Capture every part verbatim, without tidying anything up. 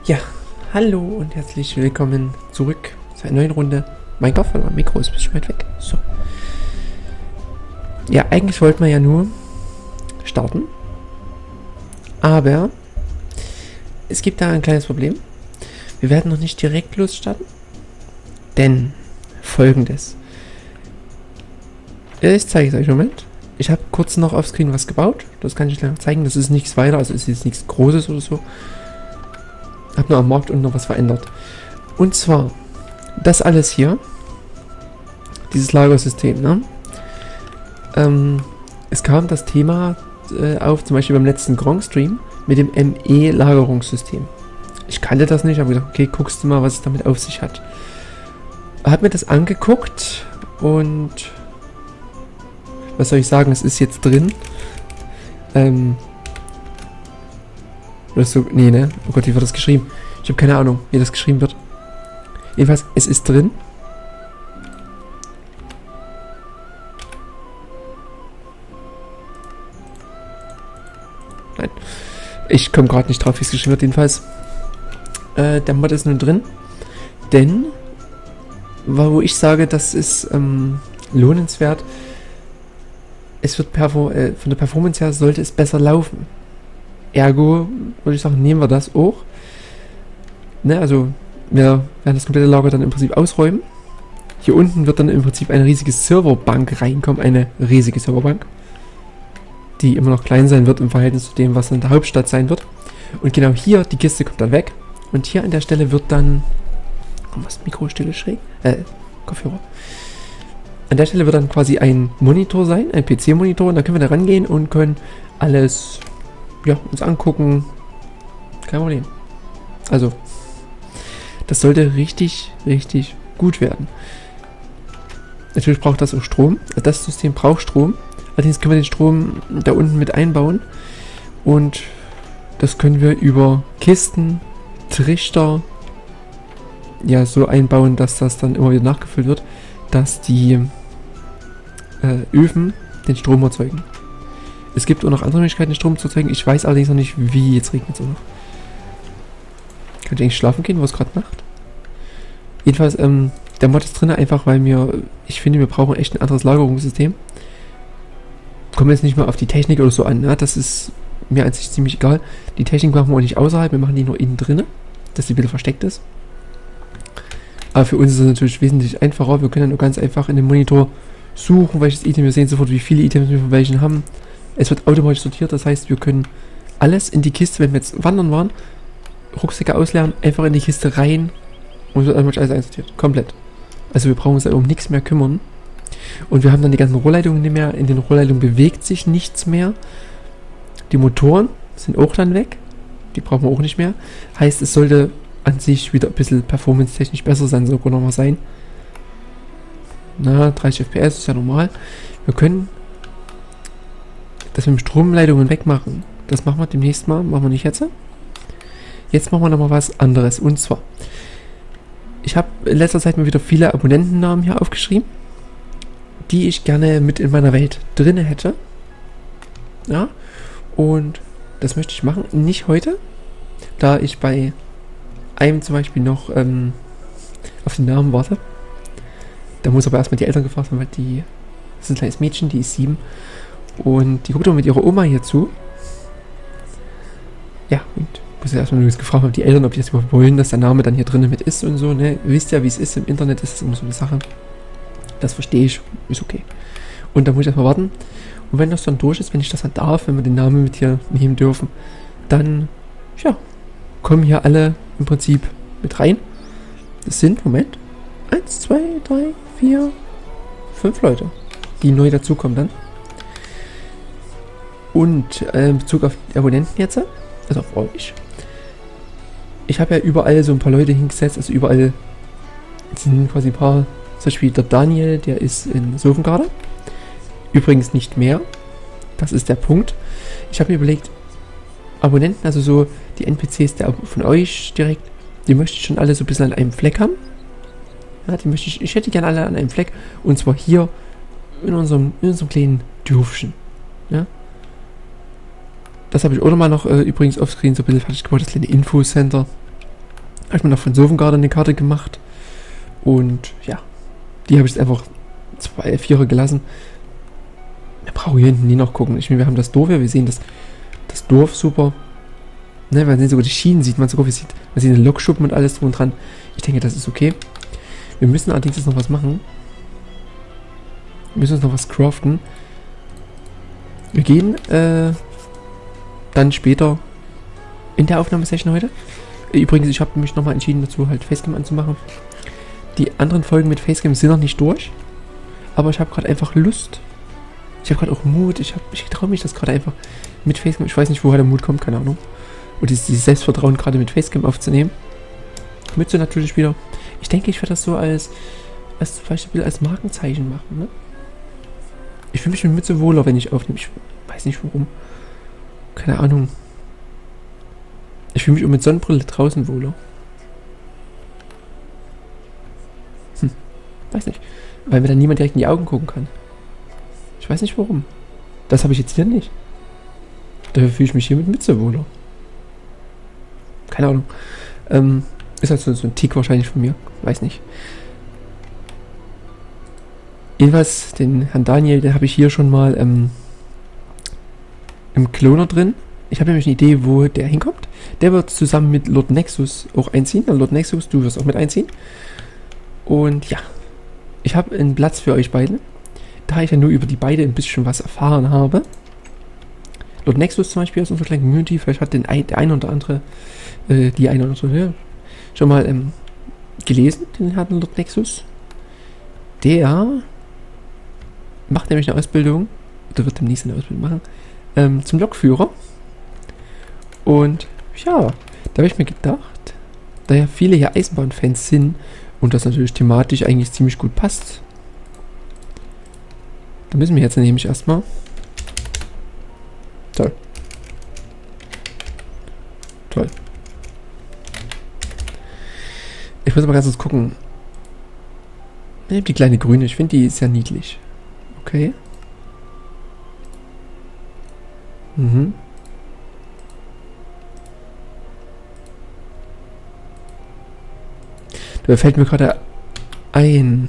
Ja, hallo und herzlich willkommen zurück zu einer neuen Runde Minecraft. Mein Mikro ist ein bisschen weit weg. So. Ja, eigentlich wollten wir ja nur starten. Aber es gibt da ein kleines Problem. Wir werden noch nicht direkt losstarten. Denn Folgendes. Ich zeige es euch im Moment. Ich habe kurz noch offscreen was gebaut. Das kann ich gleich noch zeigen. Das ist nichts weiter, also ist jetzt nichts Großes oder so. Habe nur am Markt und noch was verändert. Und zwar, das alles hier, dieses Lagersystem, ne? Ähm, es kam das Thema äh, auf, zum Beispiel beim letzten Gronk-Stream, mit dem M E-Lagerungssystem. Ich kannte das nicht, aber gesagt, okay, guckst du mal, was es damit auf sich hat. Hab mir das angeguckt und was soll ich sagen, es ist jetzt drin. Ähm, oder so, nee, ne? Oh Gott, wie wird das geschrieben? Ich habe keine Ahnung, wie das geschrieben wird. Jedenfalls, es ist drin. Nein. Ich komme gerade nicht drauf, wie es geschrieben wird. Jedenfalls, äh, der Mod ist nun drin. Denn, wo ich sage, das ist ähm, lohnenswert, es wird perfor äh, von der Performance her sollte es besser laufen. Ergo, würde ich sagen, nehmen wir das auch. Ne, also, wir werden das komplette Lager dann im Prinzip ausräumen. Hier unten wird dann im Prinzip eine riesige Serverbank reinkommen. Eine riesige Serverbank. Die immer noch klein sein wird im Verhältnis zu dem, was in der Hauptstadt sein wird. Und genau hier, die Kiste kommt dann weg. Und hier an der Stelle wird dann... Oh, was? Mikrostille schräg? Äh, Kopfhörer. An der Stelle wird dann quasi ein Monitor sein, ein P C-Monitor. Und da können wir da rangehen und können alles... ja, uns angucken. Kein Problem. Also, das sollte richtig, richtig gut werden. Natürlich braucht das auch Strom. Das System braucht Strom. Allerdings können wir den Strom da unten mit einbauen. Und das können wir über Kisten, Trichter, ja, so einbauen, dass das dann immer wieder nachgefüllt wird, dass die äh, Öfen den Strom erzeugen. Es gibt auch noch andere Möglichkeiten, den Strom zu erzeugen. Ich weiß allerdings noch nicht, wie. Jetzt regnet es auch noch. Kann ich eigentlich schlafen gehen, wo es gerade Nacht? Jedenfalls, ähm, der Mod ist drin, einfach weil wir, ich finde, wir brauchen echt ein anderes Lagerungssystem. Kommen jetzt nicht mal auf die Technik oder so an, ne? Das ist mir an sich ziemlich egal. Die Technik machen wir auch nicht außerhalb, wir machen die nur innen drin, dass die ein bisschen versteckt ist. Aber für uns ist es natürlich wesentlich einfacher. Wir können dann nur ganz einfach in dem Monitor suchen, welches Item. Wir sehen sofort, wie viele Items wir von welchen haben. Es wird automatisch sortiert, das heißt, wir können alles in die Kiste, wenn wir jetzt wandern waren, Rucksäcke ausleeren, einfach in die Kiste rein und es wird automatisch alles einsortiert. Komplett. Also wir brauchen uns um nichts mehr kümmern. Und wir haben dann die ganzen Rohrleitungen nicht mehr. In den Rohrleitungen bewegt sich nichts mehr. Die Motoren sind auch dann weg. Die brauchen wir auch nicht mehr. Heißt, es sollte an sich wieder ein bisschen performance-technisch besser sein, soll nochmal sein. Na, dreißig F P S ist ja normal. Wir können das mit den Stromleitungen wegmachen. Das machen wir demnächst mal. Machen wir nicht jetzt. Jetzt machen wir nochmal was anderes. Und zwar, ich habe in letzter Zeit mal wieder viele Abonnentennamen hier aufgeschrieben, die ich gerne mit in meiner Welt drin hätte. Ja, und das möchte ich machen. Nicht heute, da ich bei einem zum Beispiel noch ähm, auf den Namen warte. Da muss aber erstmal die Eltern gefragt werden, weil die, das ist ein kleines Mädchen, die ist sieben. Und die guckt auch mit ihrer Oma hier zu. Ja, und muss ja erstmal nur gefragt haben, die Eltern, ob die das überhaupt wollen, dass der Name dann hier drinnen mit ist und so, ne? Ihr wisst ja, wie es ist, im Internet ist es immer so eine Sache. Das verstehe ich, ist okay. Und da muss ich erstmal warten. Und wenn das dann durch ist, wenn ich das dann darf, wenn wir den Namen mit hier nehmen dürfen, dann, ja, kommen hier alle im Prinzip mit rein. Das sind, Moment, eins, zwei, drei, vier, fünf Leute, die neu dazukommen dann. Und äh, in Bezug auf die Abonnenten jetzt, also auf euch. Ich habe ja überall so ein paar Leute hingesetzt, also überall sind quasi ein paar, zum Beispiel der Daniel, der ist in Sofengarde. Übrigens nicht mehr. Das ist der Punkt. Ich habe mir überlegt, Abonnenten, also so die N P Cs der von euch direkt, die möchte ich schon alle so ein bisschen an einem Fleck haben. Ja, die möchte ich, ich hätte gerne alle an einem Fleck. Und zwar hier in unserem, in unserem kleinen Dörfchen. Ja. Das habe ich auch noch mal noch äh, übrigens offscreen so ein bisschen fertig gebaut, das kleine Infocenter. Habe ich mir noch von Sovngarde eine Karte gemacht. Und ja, die habe ich jetzt einfach zwei Vierer gelassen. Wir brauchen hier hinten nie noch gucken. Ich meine, wir haben das Dorf ja, wir sehen das, das Dorf super. Ne, man sieht sogar die Schienen, sieht man sogar, wie sieht, man sieht den Lokschuppen und alles drum und dran. Ich denke, das ist okay. Wir müssen allerdings jetzt noch was machen. Wir müssen uns noch was craften. Wir gehen äh, dann später in der Aufnahmesession heute. Übrigens, ich habe mich nochmal entschieden dazu, halt Facecam anzumachen. Die anderen Folgen mit Facecam sind noch nicht durch. Aber ich habe gerade einfach Lust. Ich habe gerade auch Mut. Ich, hab, ich traue mich das gerade einfach mit Facecam. Ich weiß nicht, woher der Mut kommt, keine Ahnung. Und dieses, dieses Selbstvertrauen gerade mit Facecam aufzunehmen. Mütze natürlich wieder. Ich denke, ich werde das so als, als zum Beispiel als Markenzeichen machen. Ne? Ich fühle mich mit Mütze wohler, wenn ich aufnehme. Ich weiß nicht warum. Keine Ahnung. Ich fühle mich auch mit Sonnenbrille draußen wohler. Hm. Weiß nicht. Weil mir dann niemand direkt in die Augen gucken kann. Ich weiß nicht warum. Das habe ich jetzt hier nicht. Dafür fühle ich mich hier mit Mütze wohler. Keine Ahnung. Ähm, ist halt so, so ein Tick wahrscheinlich von mir. Weiß nicht. Jedenfalls, den Herrn Daniel, den habe ich hier schon mal ähm, im Kloner drin. Ich habe nämlich eine Idee, wo der hinkommt. Der wird zusammen mit Lord Nexus auch einziehen. Also Lord Nexus, du wirst auch mit einziehen. Und ja, ich habe einen Platz für euch beiden. Da ich ja nur über die beiden ein bisschen was erfahren habe. Lord Nexus zum Beispiel aus unserer kleinen Community, vielleicht hat den ein, der eine oder andere, äh, die eine oder andere ja, schon mal ähm, gelesen, den Herrn Lord Nexus. Der macht nämlich eine Ausbildung, oder wird demnächst eine Ausbildung machen, ähm, zum Lokführer. Und ja, da habe ich mir gedacht, da ja viele hier Eisenbahnfans sind und das natürlich thematisch eigentlich ziemlich gut passt, da müssen wir jetzt nämlich erstmal. Toll. Toll. Ich muss mal ganz kurz gucken. Ich nehme die kleine grüne, ich finde die sehr niedlich. Okay. Mhm. Da fällt mir gerade ein.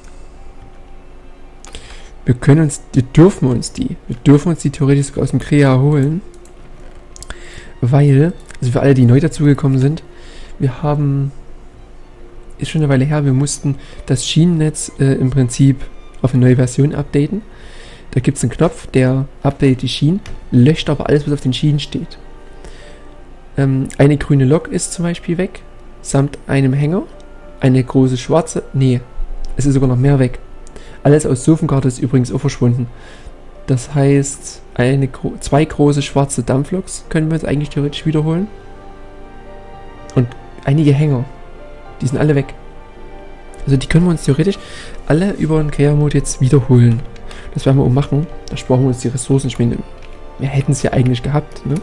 Wir können uns, wir dürfen uns die, wir dürfen uns die theoretisch sogar aus dem Krea holen. Weil, also für alle, die neu dazugekommen sind, wir haben, ist schon eine Weile her, wir mussten das Schienennetz äh, im Prinzip auf eine neue Version updaten. Da gibt es einen Knopf, der updatet die Schienen, löscht aber alles, was auf den Schienen steht. Ähm, eine grüne Lok ist zum Beispiel weg, samt einem Hänger. Eine große schwarze, nee, es ist sogar noch mehr weg. Alles aus Sovngarde ist übrigens auch verschwunden. Das heißt, eine, zwei große schwarze Dampfloks können wir jetzt eigentlich theoretisch wiederholen. Und einige Hänger, die sind alle weg. Also die können wir uns theoretisch alle über den Krea-Mode jetzt wiederholen. Das werden wir auch machen. Da sparen wir uns die Ressourcen. Ich meine, wir hätten es ja eigentlich gehabt, ne?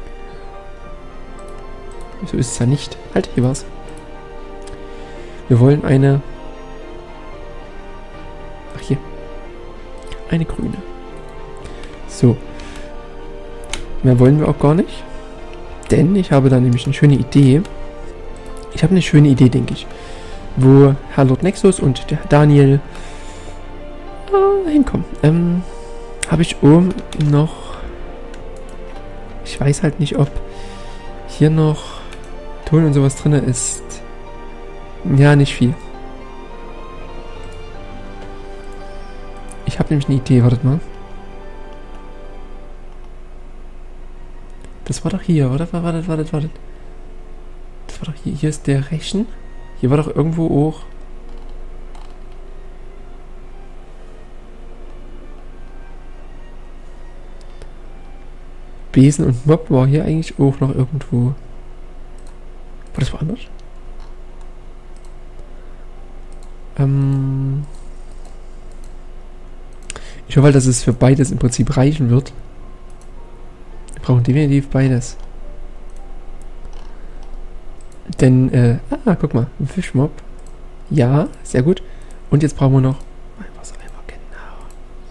So ist es ja nicht. Halt, hier war's. Wir wollen eine... Ach, hier. Eine grüne. So. Mehr wollen wir auch gar nicht. Denn ich habe da nämlich eine schöne Idee. Ich habe eine schöne Idee, denke ich. Wo Herr Lord Nexus und der Daniel äh, hinkommen. Ähm, habe ich oben noch... Ich weiß halt nicht, ob hier noch Ton und sowas drin ist. Ja, nicht viel. Ich habe nämlich eine Idee, wartet mal. Das war doch hier, oder? Wartet, wartet, wartet. Das war doch hier. Hier ist der Rechen. Hier war doch irgendwo auch... Besen und Mob war hier eigentlich auch noch irgendwo. War das woanders? Ähm... Ich hoffe, dass es für beides im Prinzip reichen wird. Wir brauchen definitiv beides. Denn, äh, ah, guck mal, ein Fischmob. Ja, sehr gut. Und jetzt brauchen wir noch ein Wassereimer, genau.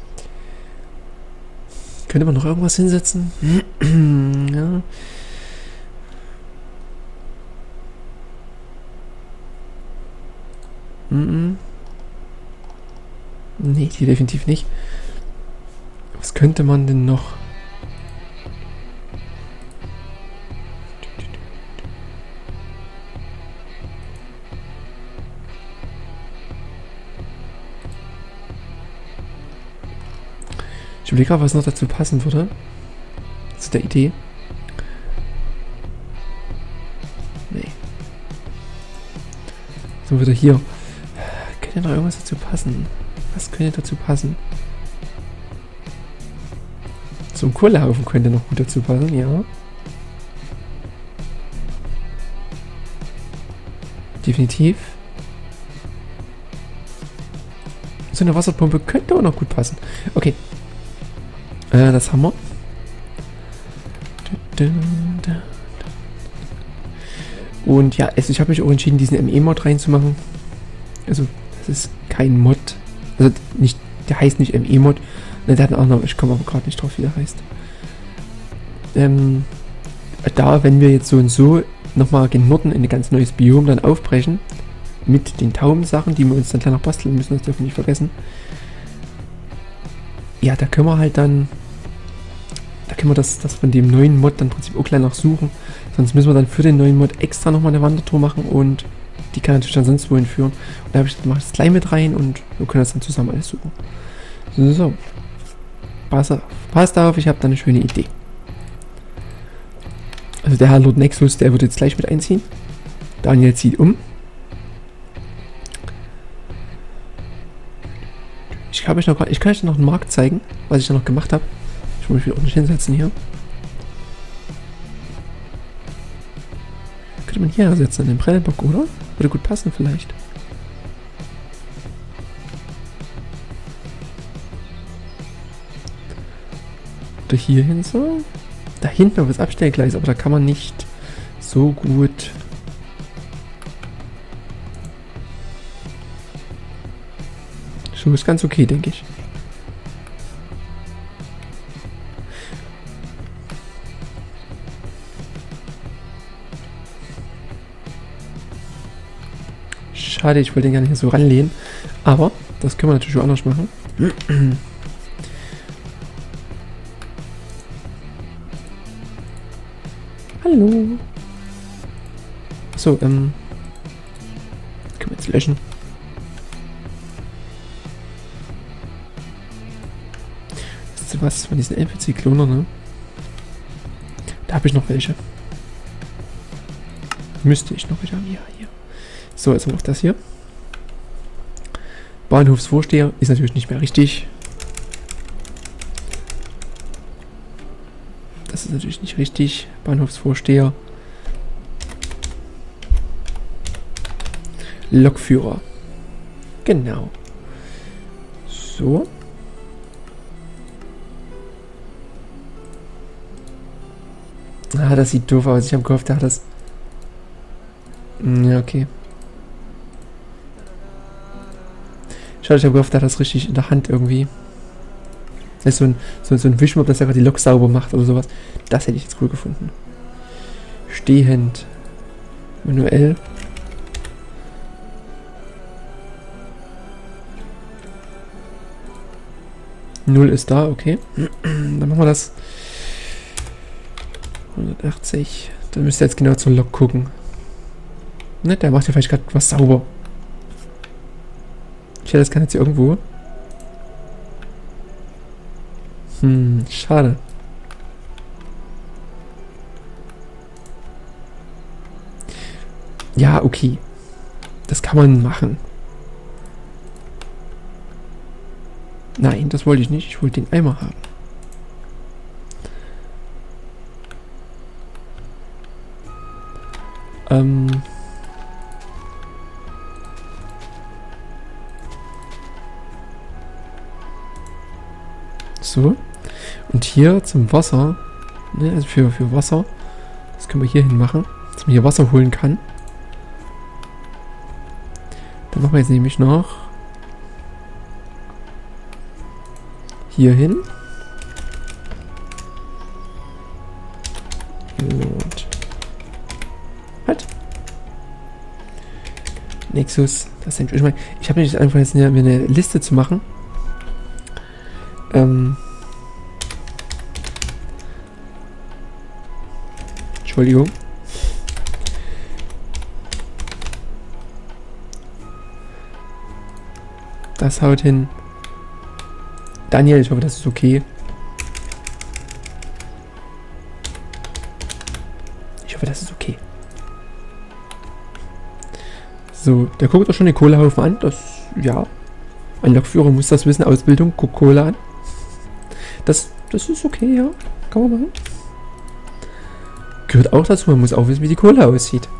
Könnte man noch irgendwas hinsetzen? Ja. Mm-mm. Nee, die definitiv nicht. Was könnte man denn noch? Ich überlege gerade, was noch dazu passen würde. Zu der Idee. Nee. So, wieder hier. Könnte noch irgendwas dazu passen? Was könnte dazu passen? So ein Kohlehaufen könnte noch gut dazu passen, ja. Definitiv. So eine Wasserpumpe könnte auch noch gut passen. Okay. Äh, das haben wir. Und ja, also ich habe mich auch entschieden, diesen M E-Mod reinzumachen. Also, das ist kein Mod. Also, nicht, der heißt nicht M E-Mod. Ne, der hat einen anderen, ich komme aber gerade nicht drauf, wie der heißt. Ähm, da, wenn wir jetzt so und so nochmal gen Norden in ein ganz neues Biom dann aufbrechen, mit den Taubensachen, die wir uns dann gleich noch basteln müssen, das dürfen wir nicht vergessen. Ja, da können wir halt dann, da können wir das, das von dem neuen Mod dann im Prinzip auch gleich noch suchen. Sonst müssen wir dann für den neuen Mod extra nochmal eine Wandertour machen und die kann natürlich dann sonst wohin führen. Und da habe ich mache ich das gleich mit rein und wir können das dann zusammen alles suchen. So. Passt auf, passt auf, ich habe da eine schöne Idee. Also der Herr Lord Nexus, der wird jetzt gleich mit einziehen. Daniel zieht um. Ich kann euch noch, ich kann euch noch einen Markt zeigen, was ich da noch gemacht habe. Ich muss mich wieder ordentlich hinsetzen hier. Könnte man hier setzen, an den Brennenbock, oder? Würde gut passen vielleicht. Oder hier hin so. Da hinten auf das Abstellgleis, aber da kann man nicht so gut. So ist ganz okay, denke ich. Schade, ich wollte den gar nicht so ranlehnen. Aber das können wir natürlich auch anders machen. Hallo. So, ähm. Können wir jetzt löschen. Das ist was von diesen N P C-Kloner, ne? Da habe ich noch welche. Müsste ich noch welche haben. Ja, hier. So, jetzt haben wir noch das hier. Bahnhofsvorsteher ist natürlich nicht mehr richtig. Das ist natürlich nicht richtig. Bahnhofsvorsteher. Lokführer. Genau. So. Ah, das sieht doof aus. Ich habe gehofft, der hat das... Ja, okay. Schade, ich habe gehofft, der hat das richtig in der Hand irgendwie. Das ist so ein, so, so ein Wischmopp, das einfach die Lok sauber macht oder sowas. Das hätte ich jetzt cool gefunden. Stehend. Manuell. Null ist da, okay. Dann machen wir das. hundertachtzig. Dann müsst ihr jetzt genau zur Lok gucken. Ne, der macht ja vielleicht gerade was sauber. Ich hätte das kann jetzt hier irgendwo. Hm, schade. Ja, okay. Das kann man machen. Nein, das wollte ich nicht. Ich wollte den Eimer haben. Ähm... So. Und hier zum Wasser, ne, also für, für Wasser, das können wir hier hin machen, dass man hier Wasser holen kann. Dann machen wir jetzt nämlich noch hier hin. Und halt. Nexus, das sind, ich meine, ich habe nicht einfach jetzt eine, mir eine Liste zu machen. Ähm. Entschuldigung. Das haut hin. Daniel, ich hoffe, das ist okay. Ich hoffe, das ist okay. So, der guckt doch schon den Kohlehaufen an. Das, ja. Ein Lokführer muss das wissen. Ausbildung, guckt Kohle an. Das, das ist okay, ja. Kann man machen. Gehört auch dazu. Man muss auch wissen, wie die Kohle aussieht.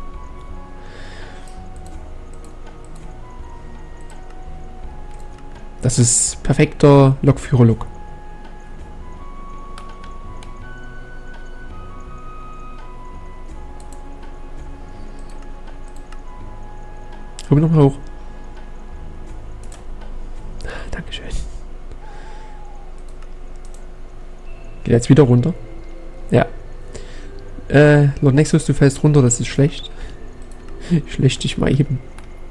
Das ist perfekter Lokführer-Look. Komm nochmal hoch. Dankeschön. Geht jetzt wieder runter. Ja. Äh, Lord Nexus, du fällst runter, das ist schlecht. Schlecht dich mal eben.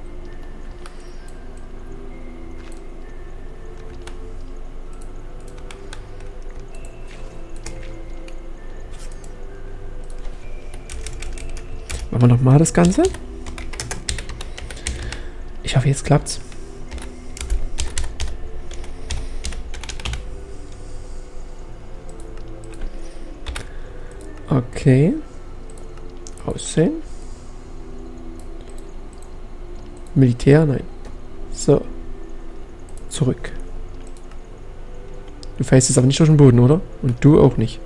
Machen wir nochmal das Ganze. Ich hoffe, jetzt klappt's. Okay. Aussehen. Militär, nein. So. Zurück. Du fällst jetzt aber nicht durch den Boden, oder? Und du auch nicht.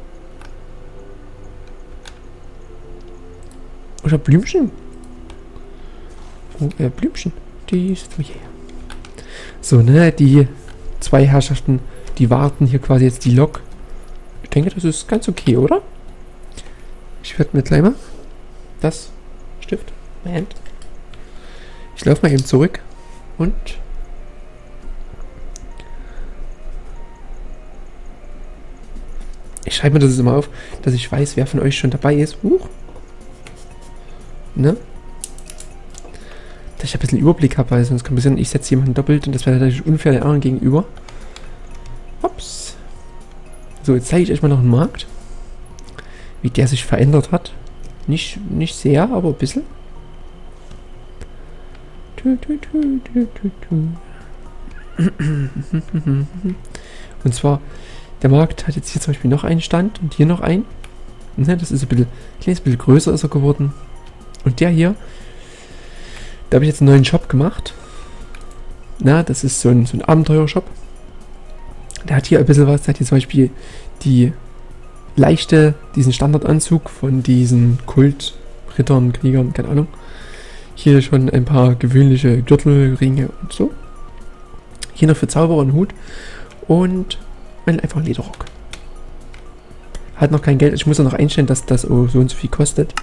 Oder Blümchen? Oh, äh, Blümchen. Die ist oh yeah. So, ne, die zwei Herrschaften, die warten hier quasi jetzt die Lok. Ich denke, das ist ganz okay, oder? Ich werde mir gleich mal das Stift, mein Hand. Ich laufe mal eben zurück und ich schreibe mir das immer auf, dass ich weiß, wer von euch schon dabei ist. Huch. Ne? Dass ich ein bisschen Überblick habe, weil sonst kann passieren, ich setze jemanden doppelt und das wäre natürlich unfair den anderen gegenüber. Ups. So, jetzt zeige ich euch mal noch einen Markt. Wie der sich verändert hat. Nicht, nicht sehr, aber ein bisschen. Und zwar, der Markt hat jetzt hier zum Beispiel noch einen Stand und hier noch einen. Das ist ein bisschen, ein kleines bisschen größer ist er geworden. Und der hier, da habe ich jetzt einen neuen Shop gemacht. Na, das ist so ein, so ein Abenteuer-Shop. Der hat hier ein bisschen was, der hat hier zum Beispiel die leichte, diesen Standardanzug von diesen Kultrittern, Kriegern, keine Ahnung. Hier schon ein paar gewöhnliche Gürtel, Ringe und so. Hier noch für Zauberer einen Hut und ein einfacher Lederrock. Hat noch kein Geld, ich muss ja noch einstellen, dass das so und so viel kostet.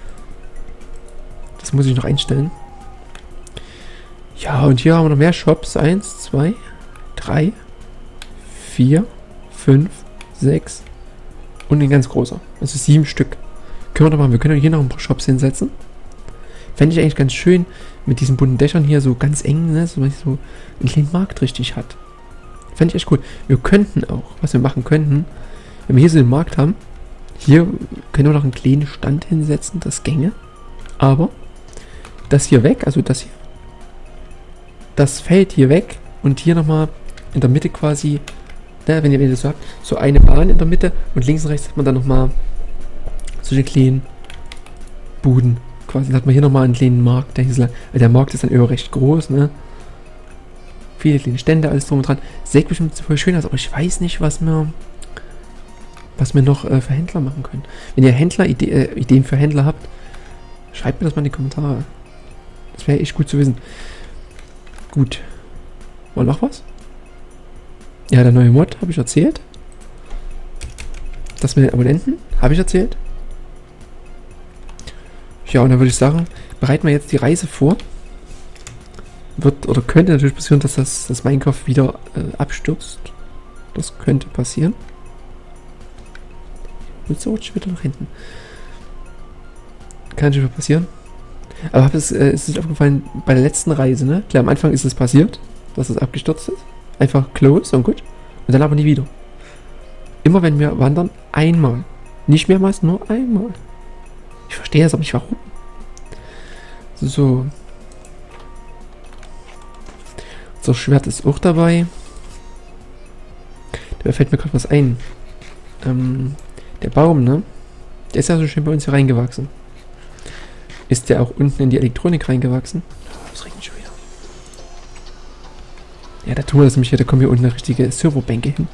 Das muss ich noch einstellen. Ja, und hier haben wir noch mehr Shops. Eins, zwei, drei, vier, fünf, sechs und ein ganz großer. Also sieben Stück. Können wir doch machen. Wir können hier noch ein paar Shops hinsetzen. Fände ich eigentlich ganz schön mit diesen bunten Dächern hier so ganz eng, ne? So, dass so einen kleinen Markt richtig hat. Fände ich echt cool. Wir könnten auch, was wir machen könnten, wenn wir hier so den Markt haben, hier können wir noch einen kleinen Stand hinsetzen, das gänge. Aber das hier weg, also das hier, das fällt hier weg und hier nochmal in der Mitte quasi, ne, wenn ihr das so habt, so eine Bahn in der Mitte und links und rechts hat man dann nochmal solche kleinen Buden. Quasi dann hat man hier nochmal einen kleinen Markt, der, hier, der Markt ist dann eher recht groß, ne? Viele kleine Stände, alles drum und dran. Sieht bestimmt voll schön aus, aber ich weiß nicht, was wir, was wir noch äh, für Händler machen können. Wenn ihr Händler, Ide äh, Ideen für Händler habt, schreibt mir das mal in die Kommentare. Das wäre echt gut zu wissen. Gut. War noch was? Ja, der neue Mod habe ich erzählt. Das mit den Abonnenten habe ich erzählt. Ja, und dann würde ich sagen, bereiten wir jetzt die Reise vor. Wird oder könnte natürlich passieren, dass das, das Minecraft wieder äh, abstürzt. Das könnte passieren. Und so rutscht wieder nach hinten. Kann natürlich passieren. Aber hab es, äh, ist es aufgefallen, bei der letzten Reise, ne? Klar, am Anfang ist es passiert, dass es abgestürzt ist. Einfach close und gut. Und dann aber nie wieder. Immer wenn wir wandern, einmal. Nicht mehrmals, nur einmal. Ich verstehe es aber nicht, warum. So. So, Schwert ist auch dabei. Da fällt mir gerade was ein. Ähm, der Baum, ne? Der ist ja so schön bei uns hier reingewachsen. Ist der auch unten in die Elektronik reingewachsen? Oh, das regnet schon wieder. Ja, da tun wir das nämlich hier. Da kommen hier unten eine richtige Serverbänke hin.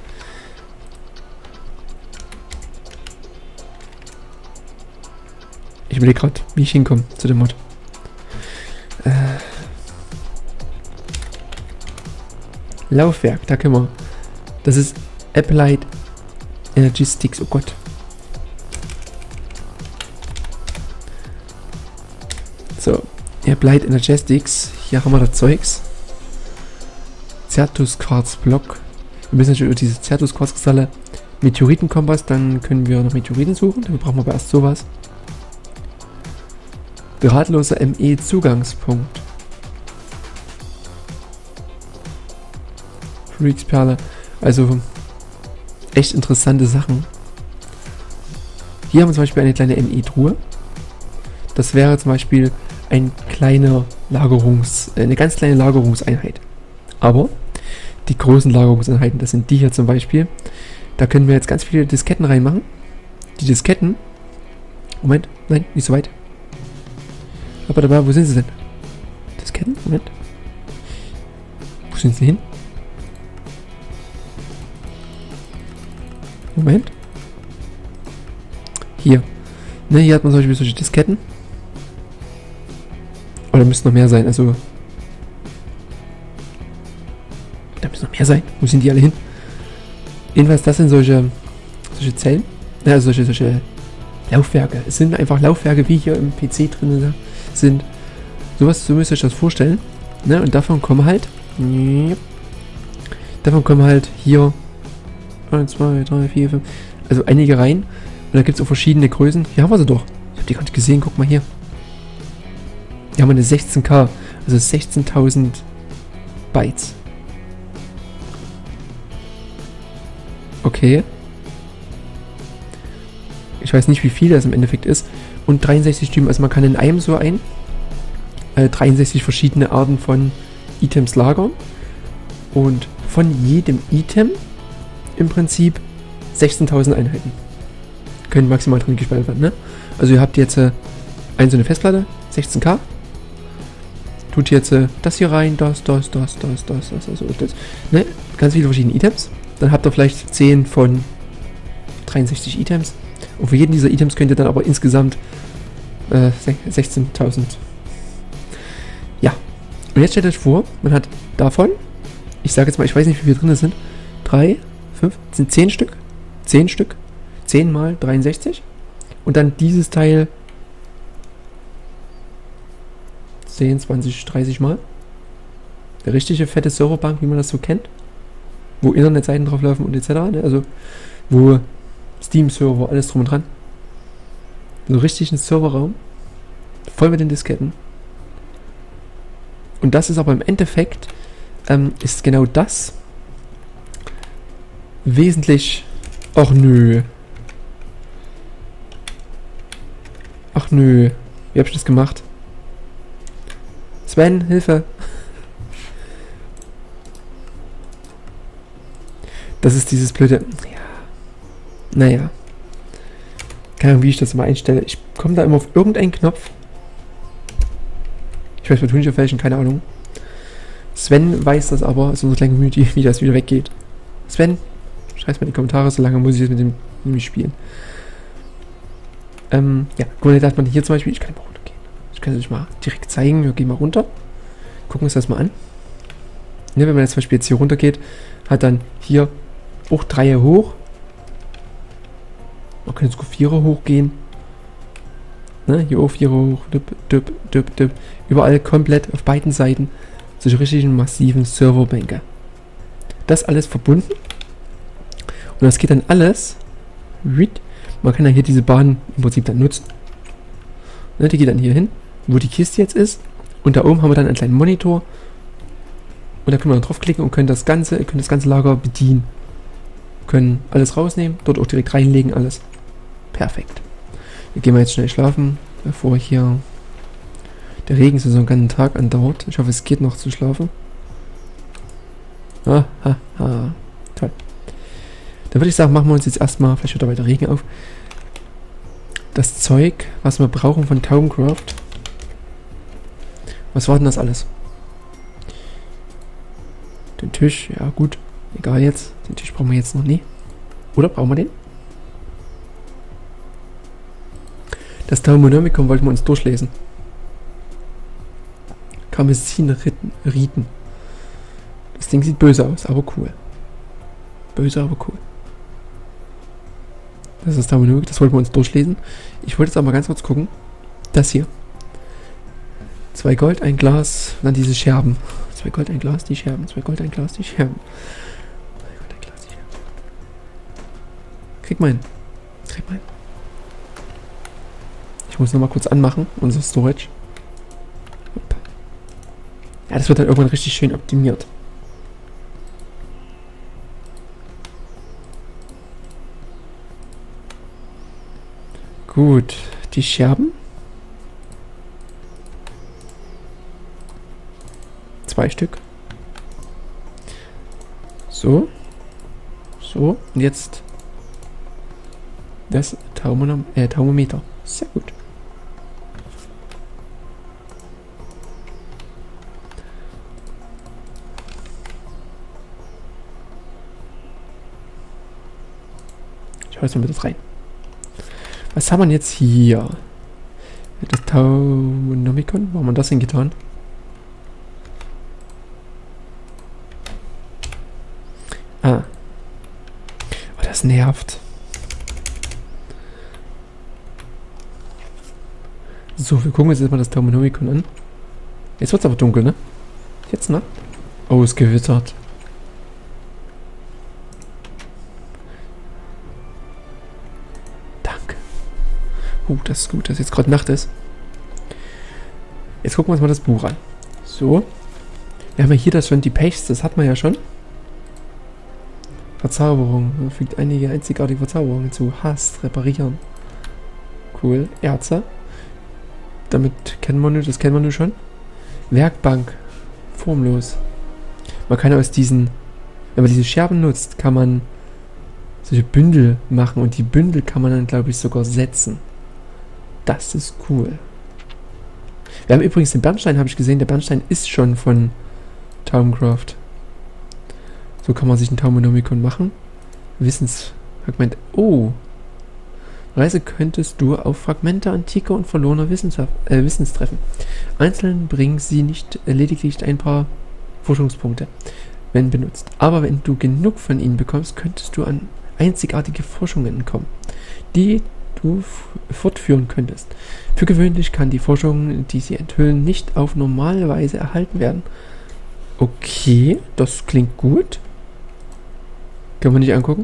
Ich überlege gerade, wie ich hinkomme zu dem Mod. Äh, Laufwerk, da können wir. Das ist Applied Energy Sticks. Oh Gott. So, Applied Energy Sticks. Hier haben wir das Zeugs. Certus Quarz Block. Wir müssen natürlich über diese Certus Quarz Kristalle. Meteoritenkompass, dann können wir noch Meteoriten suchen. Dafür brauchen wir aber erst sowas. Drahtloser M E Zugangspunkt. Freaksperle. Also echt interessante Sachen. Hier haben wir zum Beispiel eine kleine M E-Truhe. Das wäre zum Beispiel ein kleiner Lagerungs, eine ganz kleine Lagerungseinheit. Aber die großen Lagerungseinheiten, das sind die hier zum Beispiel. Da können wir jetzt ganz viele Disketten reinmachen. Die Disketten. Moment, nein, nicht so weit. Aber dabei, wo sind sie denn? Disketten? Moment. Wo sind sie hin? Moment. Hier. Ne, hier hat man zum Beispiel solche Disketten. Oder müssen noch mehr sein, also. Da müssen noch mehr sein. Wo sind die alle hin? Jedenfalls, das sind solche, solche Zellen. Ja, also solche, solche Laufwerke. Es sind einfach Laufwerke, wie hier im P C drin sind. Sowas, so müsst ihr euch das vorstellen. Ne? Und davon kommen halt. Davon kommen halt hier eins, zwei, drei, vier, fünf. Also einige rein. Und da gibt es auch verschiedene Größen. Hier haben wir sie doch. Ich habe die gar nicht gesehen. Guck mal hier. Hier haben wir eine sechzehn K. Also sechzehntausend Bytes. Okay. Ich weiß nicht, wie viel das im Endeffekt ist. Und dreiundsechzig Typen. Also man kann in einem so ein äh, dreiundsechzig verschiedene Arten von Items lagern. Und von jedem Item im Prinzip sechzehntausend Einheiten können maximal drin gespeichert werden. Ne? Also ihr habt jetzt äh, eine so eine Festplatte, sechzehn K. Tut jetzt äh, das hier rein, das, das, das, das, das, das, also das. Ne? Ganz viele verschiedene Items. Dann habt ihr vielleicht zehn von dreiundsechzig Items. Und für jeden dieser Items könnt ihr dann aber insgesamt äh, sechzehntausend. Ja. Und jetzt stellt euch vor, man hat davon, ich sage jetzt mal, ich weiß nicht, wie viele drin sind, drei, fünf, sind zehn Stück. zehn Stück. zehn mal dreiundsechzig. Und dann dieses Teil zehn, zwanzig, dreißig mal. Der richtige fette Serverbank, wie man das so kennt. Wo Internetseiten drauf laufen und et cetera. Ne? Also wo Steam-Server, alles drum und dran. So richtig ein Serverraum. Voll mit den Disketten. Und das ist aber im Endeffekt, ähm, ist genau das wesentlich. Ach nö. Ach nö. Wie hab ich das gemacht? Sven, Hilfe. Das ist dieses blöde. Ja. Naja. Keine Ahnung, wie ich das mal einstelle. Ich komme da immer auf irgendeinen Knopf. Ich weiß bei nicht auf welchen, keine Ahnung. Sven weiß das aber, so eine kleine Community, wie das wieder weggeht. Sven, schreibt mal in die Kommentare, solange muss ich jetzt mit dem nämlich spielen. Ähm, ja, guck mal, da hat man hier zum Beispiel, ich kann mal runtergehen. Ich kann es euch mal direkt zeigen. Wir gehen mal runter. Gucken uns das mal an. Ne, wenn man jetzt zum Beispiel jetzt hier runter geht, hat dann hier auch Dreier hoch. Man kann jetzt Vierer hochgehen. Ne, hier auch Vierer hoch. Düpp, düpp, düpp, düpp. Überall komplett auf beiden Seiten solche richtigen massiven Serverbänke. Das alles verbunden. Und das geht dann alles. Man kann dann hier diese Bahn im Prinzip dann nutzen. Ne, die geht dann hier hin. wo die Kiste jetzt ist. Und da oben haben wir dann einen kleinen Monitor. Und da können wir dann draufklicken und können das ganze, können das ganze Lager bedienen. Können alles rausnehmen, dort auch direkt reinlegen, alles. Perfekt. Hier gehen wir jetzt schnell schlafen, bevor hier der Regen so einen ganzen Tag andauert. Ich hoffe, es geht noch zu schlafen. Ah, ha, ha. Toll. Dann würde ich sagen, machen wir uns jetzt erstmal, vielleicht hört da weiter Regen auf, das Zeug, was wir brauchen von Taubencraft. Was war denn das alles? Den Tisch, ja gut. Egal jetzt. Den Tisch brauchen wir jetzt noch nie. Oder brauchen wir den? Das Taumonomicon wollten wir uns durchlesen. Kamessin-Riten. Das Ding sieht böse aus, aber cool. Böse, aber cool. Das ist das Taumonomicon, das wollten wir uns durchlesen. Ich wollte jetzt aber mal ganz kurz gucken. Das hier. Zwei Gold, ein Glas, dann diese Scherben. Zwei Gold, ein Glas, die Scherben. Zwei Gold, ein Glas, die Scherben. Zwei Gold, ein Glas, die Scherben. Krieg mal hin. Krieg mal hin. Ich muss nochmal kurz anmachen, unser Storage. Hopp. Ja, das wird dann irgendwann richtig schön optimiert. Gut, die Scherben. Zwei Stück. So. So. Und jetzt das Taumonom äh, Taumometer. Sehr gut. Ich weiß mal das rein. Was haben wir jetzt hier? Das Taumonomicon. Wo haben wir das denn getan? Ah. Oh, das nervt. So, wir gucken uns jetzt mal das Taumonomicon an. Jetzt wird es aber dunkel, ne? Jetzt, ne? Oh, es gewittert. Danke. Oh, das ist gut, dass jetzt gerade Nacht ist. Jetzt gucken wir uns mal das Buch an. So. Wir haben ja hier das schon, die Paste, das hat man ja schon. Verzauberung. Man fügt einige einzigartige Verzauberungen zu. Hast, reparieren. Cool. Erze. Damit kennen wir nur, das kennen wir nur schon. Werkbank. Formlos. Man kann aus diesen, wenn man diese Scherben nutzt, kann man solche Bündel machen und die Bündel kann man dann, glaube ich, sogar setzen. Das ist cool. Wir haben übrigens den Bernstein, habe ich gesehen. Der Bernstein ist schon von Taubencraft. So kann man sich ein Taumonomicon machen. Wissensfragment. Oh. Reise könntest du auf Fragmente antiker und verlorener Wissens, äh, Wissenstreffen. Einzeln bringen sie nicht äh, lediglich ein paar Forschungspunkte, wenn benutzt. Aber wenn du genug von ihnen bekommst, könntest du an einzigartige Forschungen kommen, die du fortführen könntest. Für gewöhnlich kann die Forschung, die sie enthüllen, nicht auf normale Weise erhalten werden. Okay, das klingt gut. Können wir nicht angucken?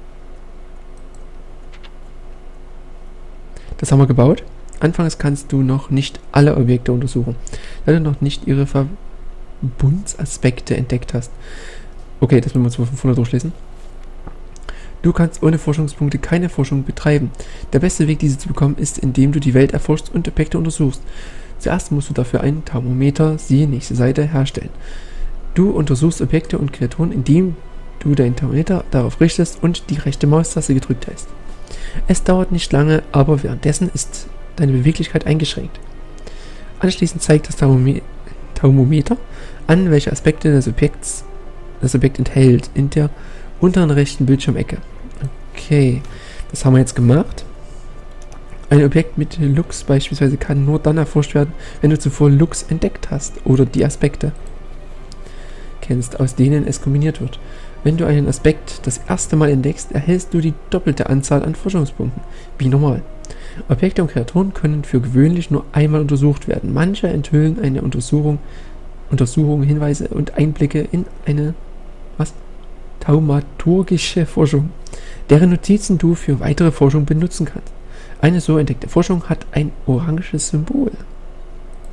Das haben wir gebaut. Anfangs kannst du noch nicht alle Objekte untersuchen, da du noch nicht ihre Verbundsaspekte entdeckt hast. Okay, das müssen wir uns von vorne durchlesen. Du kannst ohne Forschungspunkte keine Forschung betreiben. Der beste Weg, diese zu bekommen, ist, indem du die Welt erforschst und Objekte untersuchst. Zuerst musst du dafür ein Thermometer, siehe nächste Seite, herstellen. Du untersuchst Objekte und Kreaturen, indem du dein Thermometer darauf richtest und die rechte Maustaste gedrückt hältst. Es dauert nicht lange, aber währenddessen ist deine Beweglichkeit eingeschränkt. Anschließend zeigt das Thermometer an, welche Aspekte des Objekts das Objekt enthält, in der unteren rechten Bildschirmecke. Okay, das haben wir jetzt gemacht. Ein Objekt mit Lux beispielsweise kann nur dann erforscht werden, wenn du zuvor Lux entdeckt hast oder die Aspekte kennst, aus denen es kombiniert wird. Wenn du einen Aspekt das erste Mal entdeckst, erhältst du die doppelte Anzahl an Forschungspunkten, wie normal. Objekte und Kreaturen können für gewöhnlich nur einmal untersucht werden. Manche enthüllen eine Untersuchung, Untersuchung, Hinweise und Einblicke in eine was? Taumaturgische Forschung, deren Notizen du für weitere Forschung benutzen kannst. Eine so entdeckte Forschung hat ein oranges Symbol.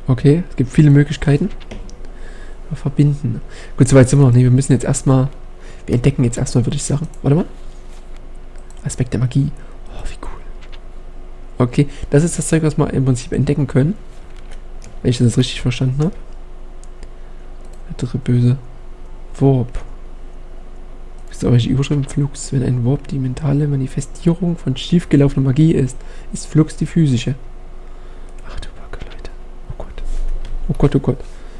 Okay, es gibt viele Möglichkeiten. Verbinden. Gut, soweit sind wir noch nicht. Wir müssen jetzt erstmal... Wir entdecken jetzt erstmal, würde ich sagen. Warte mal. Aspekt der Magie. Oh, wie cool. Okay, das ist das Zeug, was wir im Prinzip entdecken können. Wenn ich das richtig verstanden habe. Der dritte böse Warp. Das ist auch welche Überschrift. Flux. Wenn ein Warp die mentale Manifestierung von schiefgelaufener Magie ist, ist Flux die physische. Ach du Backe, Leute. Oh Gott. Oh Gott, oh Gott.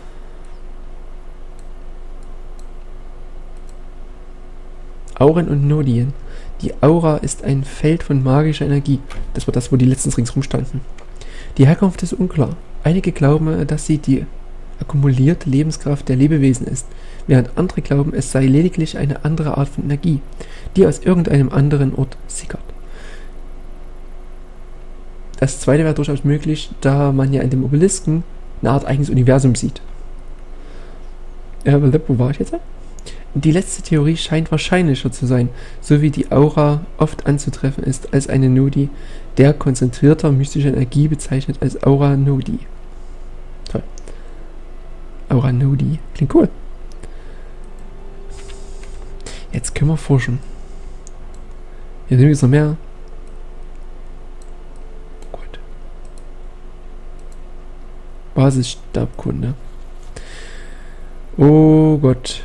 Auren und Nodien. Die Aura ist ein Feld von magischer Energie. Das war das, wo die letztens ringsrum standen. Die Herkunft ist unklar. Einige glauben, dass sie die akkumulierte Lebenskraft der Lebewesen ist, während andere glauben, es sei lediglich eine andere Art von Energie, die aus irgendeinem anderen Ort sickert. Das zweite wäre durchaus möglich, da man ja in dem Obelisken eine Art eigenes Universum sieht. Äh, wo war ich jetzt? Die letzte Theorie scheint wahrscheinlicher zu sein, so wie die Aura oft anzutreffen ist als eine Nodi, der konzentrierter mystischer Energie bezeichnet als Aura Nodi. Toll. Aura Nodi. Klingt cool. Jetzt können wir forschen. Hier sind jetzt noch mehr. Gut. Basisstabkunde. Oh Gott.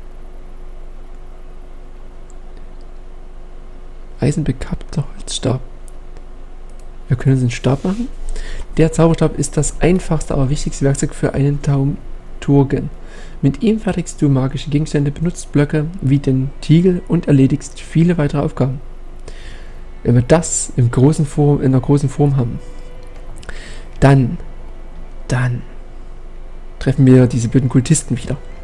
Eisenbekappter Holzstab. Wir können uns einen Stab machen. Der Zauberstab ist das einfachste, aber wichtigste Werkzeug für einen Taumaturgen. Mit ihm fertigst du magische Gegenstände, benutzt Blöcke wie den Tiegel und erledigst viele weitere Aufgaben. Wenn wir das im großen Form, in der großen Form haben, dann, dann treffen wir diese blöden Kultisten wieder.